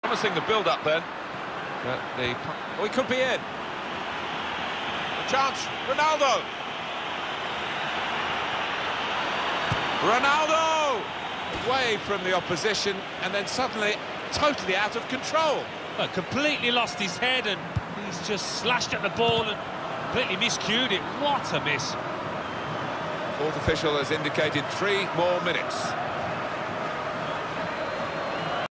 Promising the build-up then. But he could be in. A chance, Ronaldo. Ronaldo! Away from the opposition, and then suddenly totally out of control. Well, completely lost his head, and he's just slashed at the ball and completely miscued it. What a miss. Fourth official has indicated 3 more minutes.